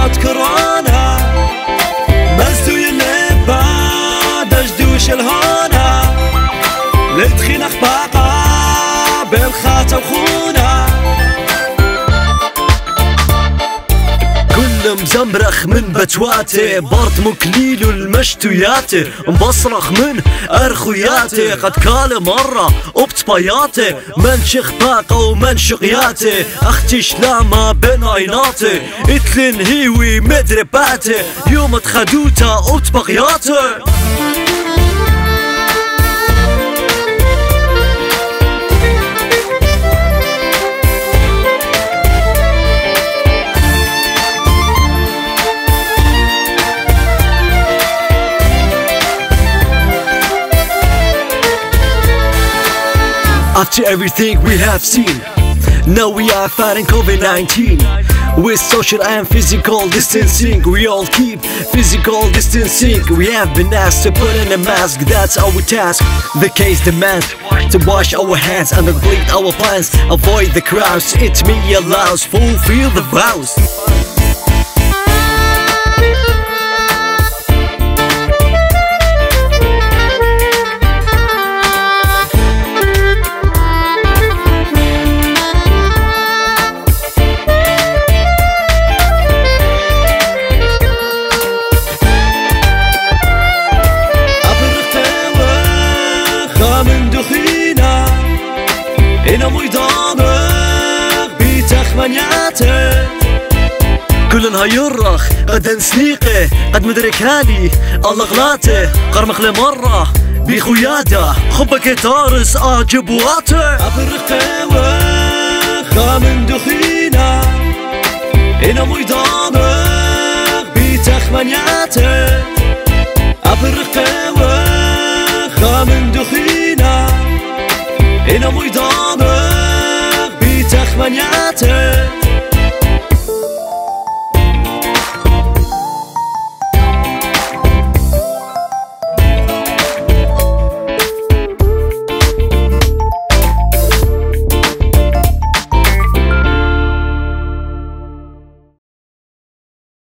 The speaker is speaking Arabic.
بعد كورونا مزدو ينبع دجدوش الهونا لتخين أخباقا بالخاطة وخونا كل مزمرخ من بتواتي بارت مكليل المشتوياتي مبصرخ من أرخوياتي قد كال مرة وبطبياتي منشخ باقة ومنشقياتي أختي شلامة بين عيناتي اتلن هيوي مدرباتي يوم تخدوتا وطبقياتي After everything we have seen, now we are fighting COVID-19 with social and physical distancing. We all keep physical distancing. We have been asked to put in a mask, that's our task. The case demands to wash our hands and complete our plans. Avoid the crowds, it me allows, fulfill the vows. من دخينا إنا ميدانك بتخمنياتي كلن هيرخ قد نسليقي قد مدرك هالي الله غلاتي قرمخ لمرة بخيادة خبك تارس أعجبواتي أبرق من دخينا إنا ميدانك